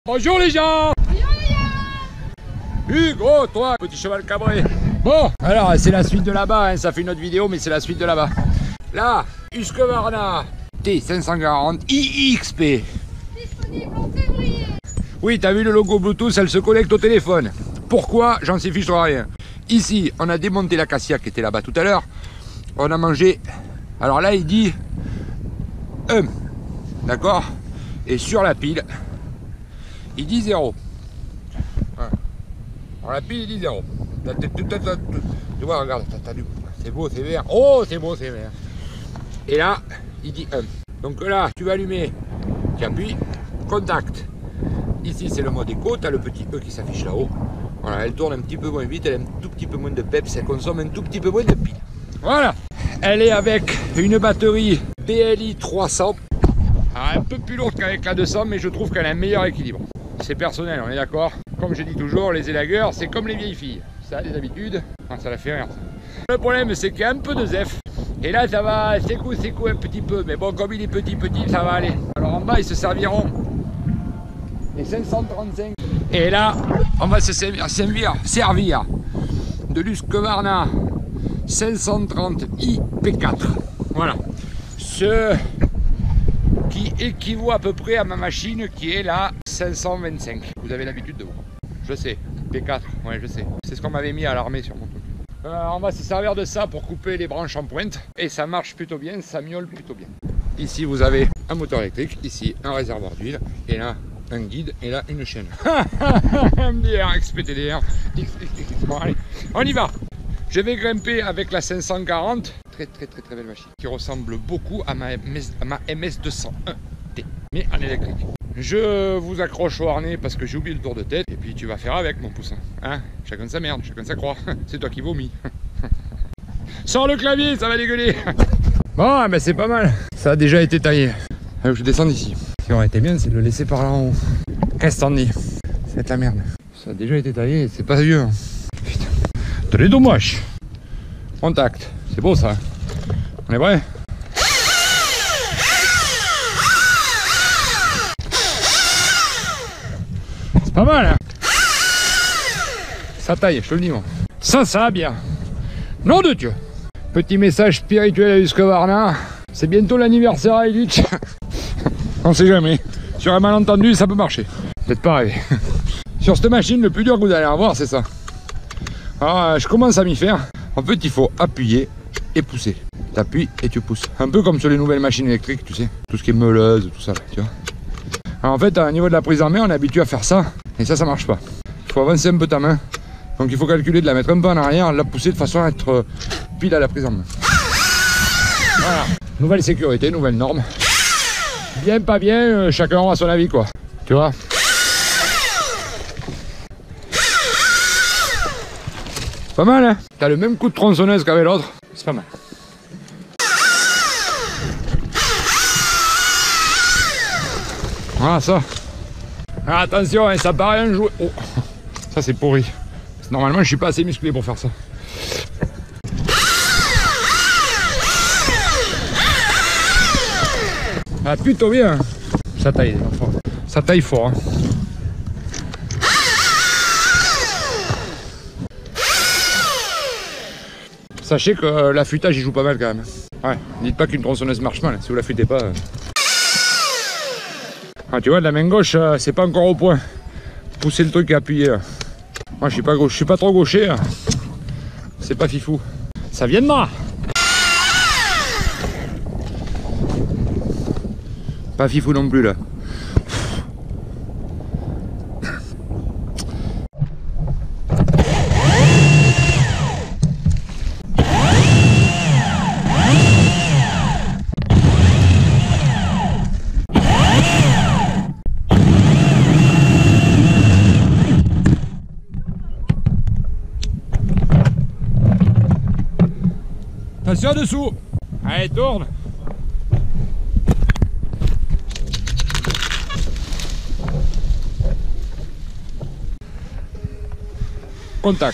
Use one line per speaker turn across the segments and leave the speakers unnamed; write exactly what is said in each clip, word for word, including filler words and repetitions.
Bonjour les gens.
Bonjour les gars.
Hugo, toi, petit cheval cabré. Bon, alors c'est la suite de là-bas, hein. Ça fait une autre vidéo, mais c'est la suite de là-bas. Là, Husqvarna T cinq cent quarante I X P.
Disponible en février.
Oui, t'as vu le logo Bluetooth, elle se connecte au téléphone. Pourquoi? J'en sais fiche rien. Ici, on a démonté la cassia qui était là-bas tout à l'heure. On a mangé. Alors là, il dit un. D'accord? Et sur la pile, il dit zéro. Alors la pile, il dit zéro. Tu vois, regarde, c'est beau, c'est vert. Oh, c'est beau, c'est vert. Et là, il dit un. Donc là, tu vas allumer, tu appuies, contact. Ici, c'est le mode éco, tu as le petit E qui s'affiche là-haut. Voilà, elle tourne un petit peu moins vite, elle a un tout petit peu moins de peps, elle consomme un tout petit peu moins de piles. Voilà, elle est avec une batterie B L I trois cents. Alors, un peu plus lourde qu'avec la deux cents, mais je trouve qu'elle a un meilleur équilibre. C'est personnel, on est d'accord. Comme je dis toujours, les élagueurs, c'est comme les vieilles filles. Ça a des habitudes, ah, ça la fait rire. Ça. Le problème, c'est qu'il y a un peu de zef. Et là, ça va, c'est cool, c'est cool un petit peu. Mais bon, comme il est petit, petit, ça va aller. Alors en bas, ils se serviront les cinq cent trente-cinq. Et là, on va se servir, servir, servir de l'Husqvarna cinq cent trente I P quatre. Voilà. Ce qui équivaut à peu près à ma machine qui est la cinq cent vingt-cinq. Vous avez l'habitude de voir. Je sais, P quatre, ouais je sais. C'est ce qu'on m'avait mis à l'armée sur mon truc. Euh, on va se servir de ça pour couper les branches en pointe. Et ça marche plutôt bien, ça miaule plutôt bien. Ici vous avez un moteur électrique, ici un réservoir d'huile, et là un guide, et là une chaîne. M D R, X P T D R. Bon allez, on y va. Je vais grimper avec la cinq cent quarante. Très très très très belle machine. Qui ressemble beaucoup à ma M S, à ma M S deux cent un T. Mais en électrique. Je vous accroche au harnais parce que j'ai oublié le tour de tête. Et puis tu vas faire avec mon poussin. Hein? Chacun sa merde, chacun sa croix. C'est toi qui vomis. Sors le clavier, ça va dégueuler. Bon, ben c'est pas mal. Ça a déjà été taillé. Alors, je descends d'ici. Ce qui aurait été bien, c'est de le laisser par là en haut. Qu'est-ce que t'en dis? C'est de la merde. Ça a déjà été taillé, c'est pas vieux. Putain. Très dommage. Contact. C'est beau ça. On est prêt? C'est pas mal hein. Ça taille, je te le dis moi. Ça, ça va bien. Nom de Dieu. Petit message spirituel à Husqvarna. C'est bientôt l'anniversaire à Illich. On sait jamais. Sur un malentendu, ça peut marcher. Peut-être pas rêver. Sur cette machine, le plus dur que vous allez avoir, c'est ça. Alors, je commence à m'y faire. En fait, il faut appuyer et pousser. Tu appuies et tu pousses. Un peu comme sur les nouvelles machines électriques, tu sais. Tout ce qui est meuleuse, tout ça, là, tu vois. Alors, en fait, au niveau de la prise en main, on est habitué à faire ça. Et ça, ça marche pas. Il faut avancer un peu ta main. Donc, il faut calculer de la mettre un peu en arrière, la pousser de façon à être pile à la prise en main. Voilà. Nouvelle sécurité, nouvelle norme. Bien, pas bien, euh, chacun aura son avis, quoi. Tu vois. Pas mal, hein. T'as le même coup de tronçonneuse qu'avec l'autre. C'est pas mal. Voilà ça. Ah, attention, hein, ça paraît un jouet. Oh. Ça c'est pourri. Normalement je suis pas assez musclé pour faire ça. Ah plutôt bien. Ça taille, ça taille fort. Hein. Sachez que euh, l'affûtage il joue pas mal quand même. Ouais, dites pas qu'une tronçonneuse marche mal, si vous l'affûtez pas. Euh... Ah tu vois, de la main gauche, euh, c'est pas encore au point. Pousser le truc et appuyer. Là. Moi je suis pas gauche, je suis pas trop gaucher. Hein. C'est pas fifou. Ça viendra. Pas fifou non plus là. Attention dessous. Allez, tourne. Contact.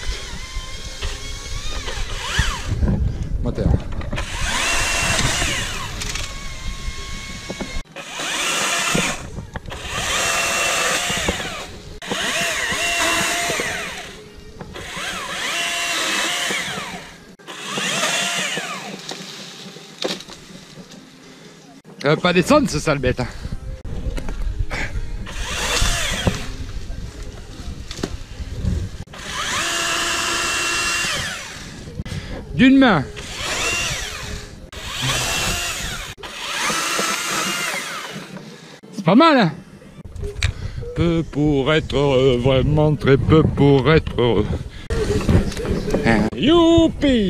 Moteur. Ça va pas descendre ce sale bête. Hein. D'une main. C'est pas mal hein. Peu pour être heureux, vraiment très peu pour être heureux. Youpi!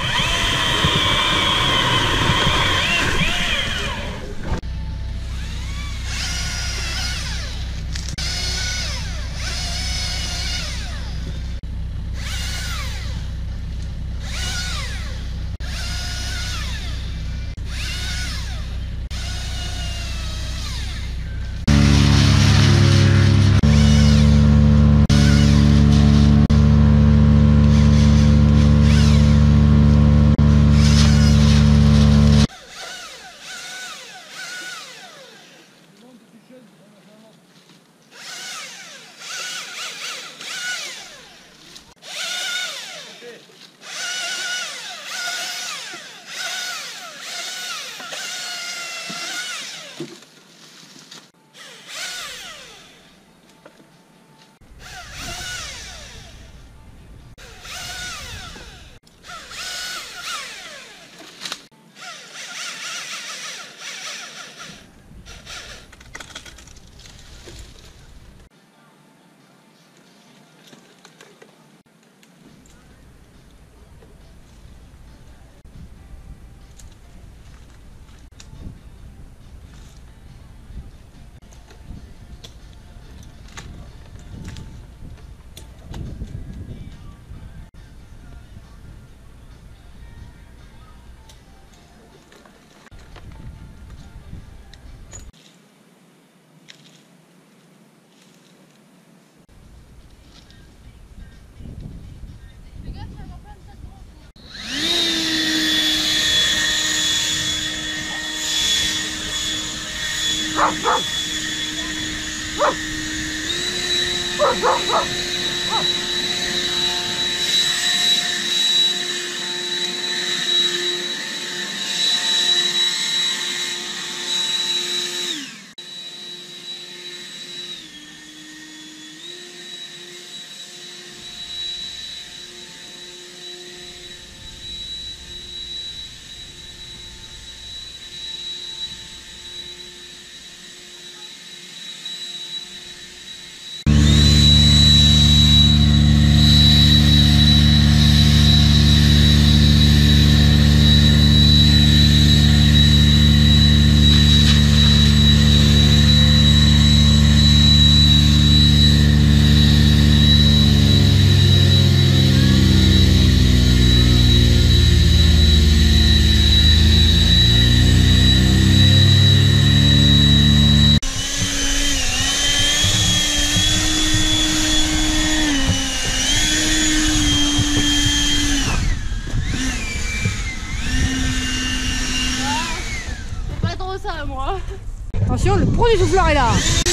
Attention, le premier souffleur est là.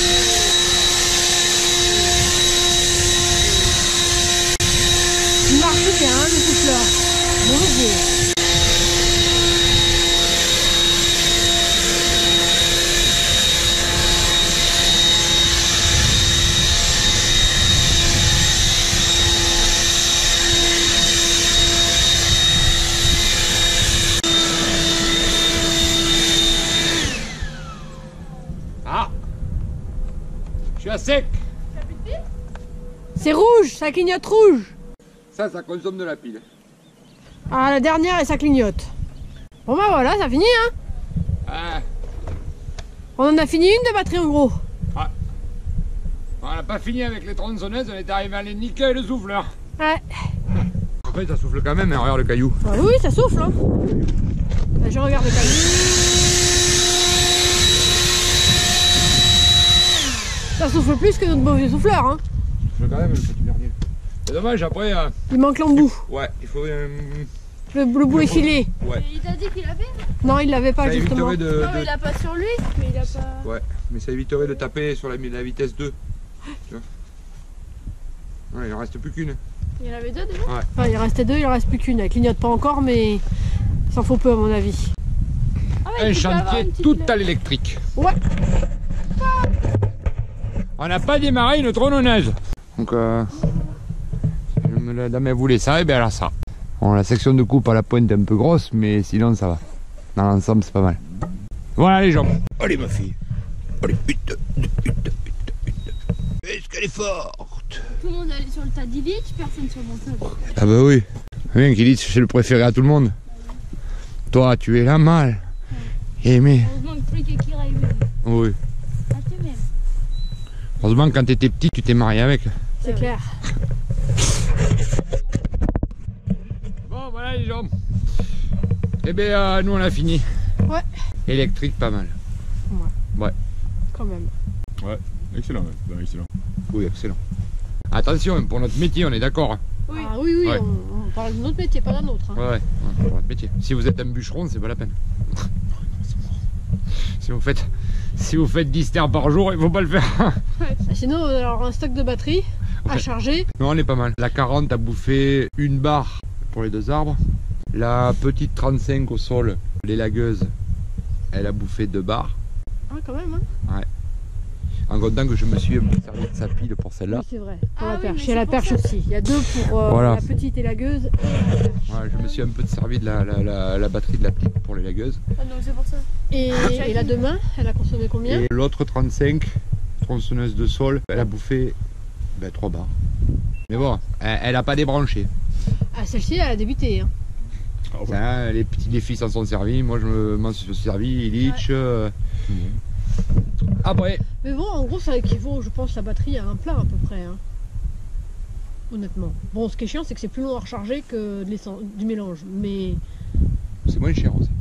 Il marche bien, hein, le souffleur. Bon Dieu.
Ah, je suis à sec.
C'est rouge, ça clignote rouge.
Ça, ça consomme de la pile.
Ah, la dernière et ça clignote. Bon bah voilà, ça finit hein.
Ah,
On en a fini une de batterie en gros.
ah. On n'a pas fini avec les tronçonneuses, on est arrivé à les niquer le souffleur.
Ouais.
En fait, ça souffle quand même, hein, regarde le caillou.
Bah oui, ça souffle hein. Bah, je regarde le caillou. Ça souffle plus que notre beau vieux souffleur hein.
Ça souffle quand même le petit vernier. C'est dommage, après... Euh,
Il manque l'embout.
ouais, il faut... Euh,
Le, le bout est filé.
ouais.
Il t'a dit qu'il avait?
Non, il l'avait pas
Ça
justement.
éviterait de...
Non, mais
de-
il a pas sur lui, mais il a pas.
Ouais, mais ça éviterait de taper sur la, la vitesse deux. Tu vois. Ouais, il en reste plus qu'une.
Il y en avait deux déjà?
Enfin, il restait deux, il en reste plus qu'une. Elle clignote pas encore, mais il s'en faut peu à mon avis.
Ah ouais,
un
tu peux avoir
chantier
une petite
tout
plaque.
à l'électrique.
Ouais.
On n'a pas démarré une tronçonneuse. Donc, euh, je me la dame voulait ça, et bien elle a ça. Bon, la section de coupe à la pointe est un peu grosse, mais sinon ça va. Dans l'ensemble, c'est pas mal. Voilà les jambes. Allez ma fille. Allez, putain, putain, putain, putain. Est-ce qu'elle est forte?
Tout le monde allait sur le tas d'Illich, personne sur mon tas.
Ah bah oui. Rien qu'il dit, c'est le préféré à tout le monde. Toi, tu es la mâle. Aimé.
Heureusement que le truc est qui arrive.
Oui.
Ah, je t'aime.
Heureusement, quand t'étais petit, tu t'es marié avec.
C'est clair.
Bon, voilà les jambes. Eh bien, euh, nous on a fini.
Ouais.
Électrique, pas mal.
Ouais.
Ouais.
Quand même.
Ouais, excellent, ouais. Ouais, excellent.
Oui, excellent. Attention, pour notre métier, on est d'accord.
Oui.
Ah oui, oui,
Ouais.
on, on parle de notre métier, pas d'un autre. Hein.
Ouais, ouais, ouais, pour notre métier. Si vous êtes un bûcheron, c'est pas la peine. Si vous faites, si vous faites dix terres par jour, il faut pas le faire.
Sinon, on va avoir un stock de batterie à
Ouais.
charger.
Non, on est pas mal. La quarante a bouffé une barre pour les deux arbres. La petite trente-cinq au sol, les lagueuses, elle a bouffé deux barres.
Ah, quand même, hein.
En comptant que je me suis un peu servi de sa pile pour celle-là.
Oui, c'est vrai. Pour
Ah
la
oui,
perche.
mais
Il y a la
c'est pour
perche
ça.
aussi. Il y a deux pour euh,
Voilà.
la petite et la gueuse. Et, la perche.
Ouais, je me suis un peu servi de la, la, la, la batterie de la petite pour les lagueuses.
Ah, donc c'est pour ça.
et, et la demain, elle a consommé combien?
Et l'autre trente-cinq, tronçonneuse de sol, elle a bouffé ben, trois barres. Mais bon, elle, elle a pas débranché.
Ah, celle-ci, elle a débuté. Hein.
Ah ouais.
Ça, les petits les filles s'en sont servis, moi je me- m'en suis servi, Illich. euh. Après,
Mais bon, en gros, ça équivaut, je pense, la batterie à un plein à peu près. Hein. Honnêtement. Bon, ce qui est chiant, c'est que c'est plus long à recharger que de l'essence- du mélange. Mais
c'est moins cher aussi.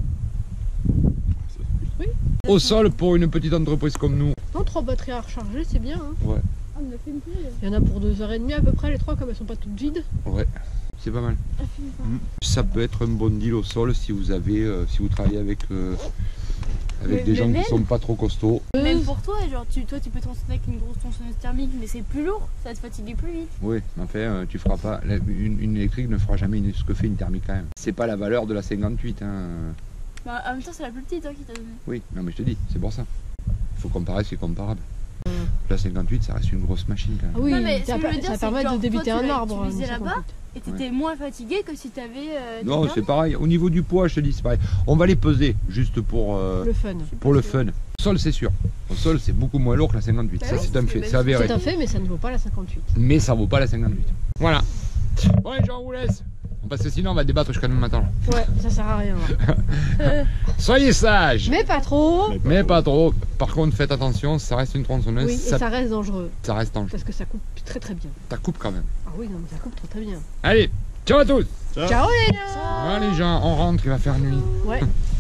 Oui.
Au sol, pour une petite entreprise comme nous,
non, trois batteries à recharger, c'est bien. Hein.
ouais,
Ah, on a fait une pile.
Il y en a pour deux heures et demie à peu près, les trois, comme elles sont pas toutes vides.
ouais, c'est pas mal.
Ah, fini, quoi.
Ça peut être un bon deal au sol si vous avez, euh, si vous travaillez avec, euh, avec
Mais-
des
mais
gens
même-
qui sont pas trop costauds.
Même pour toi, genre, tu, toi, tu peux tronçonner avec une grosse tronçonneuse thermique, mais c'est plus lourd, ça va te fatiguer plus vite.
Oui, mais enfin, euh, tu feras pas. la- Une, une électrique ne fera jamais une- ce que fait une thermique quand même. C'est pas la valeur de la cinquante-huit. Hein.
Bah, en même temps, c'est la plus petite, hein, qui t'a donné.
Oui, non mais je te dis, c'est pour ça. Il faut comparer ce qui est comparable. La cinquante-huit, ça reste une grosse machine quand même.
Ah oui,
Non, mais ce
ça,
que je veux
ça
dire, c'est
permet
que, genre,
de débiter
toi, tu
un
l'as
arbre.
utilisé
une
là-bas,
cinquante-huit.
Et t'étais moins fatigué que si t'avais. Euh, du
Non,
thermique.
c'est pareil. Au niveau du poids, je te dis, c'est pareil. On va les peser juste pour, euh,
Le fun.
pour le fun. Au sol, c'est sûr. Au sol, c'est beaucoup moins lourd que la cinquante-huit.
Bah
ça,
oui,
c'est un
parce
fait.
que
C'est
bah,
avéré.
C'est un fait, mais ça ne vaut pas la cinquante-huit.
Mais ça vaut pas la cinquante-huit. Voilà. Bon, les gens, on vous laisse. Parce que sinon, on va débattre jusqu'à demain matin.
Ouais, ça sert à rien. là.
Soyez sages.
Mais pas trop.
Mais pas trop. Par contre, faites attention, ça reste une tronçonneuse.
Oui, et
ça,
ça reste dangereux.
ça reste dangereux.
Parce que ça coupe très très bien.
Ça coupe quand même.
Ah oui, non, mais ça coupe très très bien.
Allez, ciao à tous.
Ciao.
Ciao les gens.
Voilà, les gens, on rentre, il va faire nuit.
Ouais,